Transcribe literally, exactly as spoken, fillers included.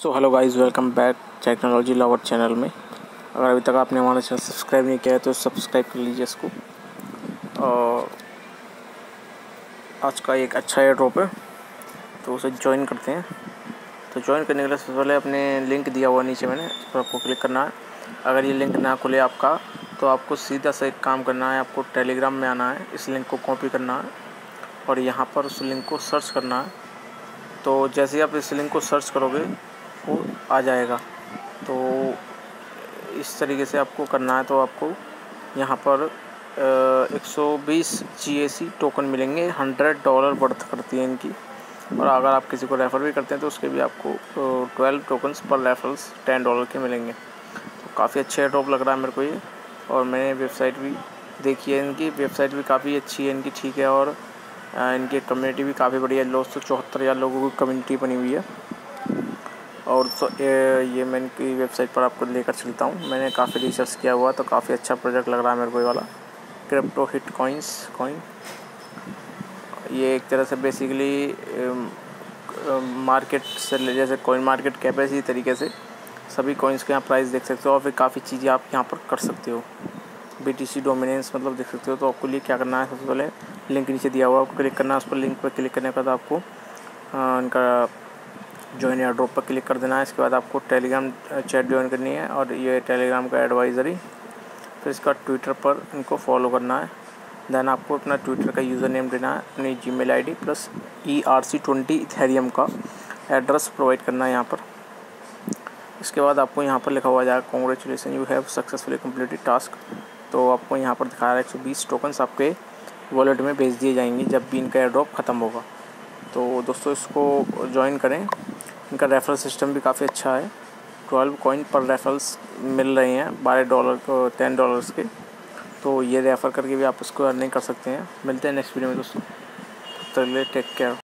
सो hello guys, welcome back technology lover channel में। अगर अभी तक आपने हमारा चैनल सब्सक्राइब नहीं किया है तो सब्सक्राइब कर लीजिए इसको। और आज का एक अच्छा एयर ड्रॉप है तो उसे ज्वाइन करते हैं। तो ज्वाइन करने के लिए सबसे पहले अपने लिंक दिया हुआ नीचे मैंने, उस पर आपको क्लिक करना है। अगर ये लिंक ना खुले आपका तो आपको सीधा से एक काम करना है, आपको टेलीग्राम में आना है, इस लिंक को कॉपी करना है और यहाँ पर उस लिंक को सर्च करना है। तो जैसे ही आप इस लिंक को सर्च करोगे वो आ जाएगा। तो इस तरीके से आपको करना है। तो आपको यहाँ पर एक सौ बीस जी ए सी टोकन मिलेंगे, हंड्रेड डॉलर वर्थ करती है इनकी। और अगर आप किसी को रेफ़र भी करते हैं तो उसके भी आपको ट्वेल्व टोकन्स पर रेफरल्स टेन डॉलर के मिलेंगे। तो काफ़ी अच्छे एयर ड्रॉप लग रहा है मेरे को ये। और मैंने वेबसाइट भी देखी है, इनकी वेबसाइट भी काफ़ी अच्छी है इनकी, ठीक है। और इनकी कम्युनिटी भी काफ़ी बढ़िया है, दो सौ चौहत्तर हज़ार लोगों की कम्युनिटी बनी हुई है। और तो ये मैं इनकी वेबसाइट पर आपको लेकर चलता हूँ। मैंने काफ़ी रिसर्च किया हुआ तो काफ़ी अच्छा प्रोजेक्ट लग रहा है मेरे को ये वाला क्रिप्टोहिट कॉइन्स कॉइन। ये एक तरह से बेसिकली मार्केट से, जैसे कॉइन मार्केट कैप है, इसी तरीके से सभी कॉइन्स के यहाँ प्राइस देख सकते हो और फिर काफ़ी चीज़ें आप यहाँ पर कर सकते हो। बी टी सी डोमिनेंस मतलब देख सकते हो। तो आपको लिए क्या करना है, सबसे पहले लिंक नीचे दिया हुआ आपको क्लिक करना है। उस पर लिंक पर क्लिक करने के बाद आपको इनका ज्वाइन एयर ड्रॉप पर क्लिक कर देना है। इसके बाद आपको टेलीग्राम चैट ज्वाइन करनी है और ये टेलीग्राम का एडवाइज़री, फिर इसका ट्विटर पर इनको फॉलो करना है। देन आपको अपना ट्विटर का यूज़र नेम देना है, अपनी Gmail ID plus E R C twenty Ethereum का एड्रेस प्रोवाइड करना है यहाँ पर। इसके बाद आपको यहाँ पर लिखा हुआ जाएगा congratulation you have successfully completed task. तो आपको यहाँ पर दिखा रहा है एक सौ बीस टोकन्स आपके वॉलेट में भेज दिए जाएंगे जब भी इनका एयर ड्रॉप ख़त्म होगा। तो दोस्तों इसको ज्वाइन करें। इनका रेफरल सिस्टम भी काफ़ी अच्छा है, ट्वेल्व कॉइन पर रेफरल्स मिल रहे हैं बारह डॉलर को टेन डॉलर्स के। तो ये रेफ़र करके भी आप इसको अर्निंग कर सकते हैं। मिलते हैं नेक्स्ट वीडियो में दोस्तों, तब तक के लिए टेक केयर।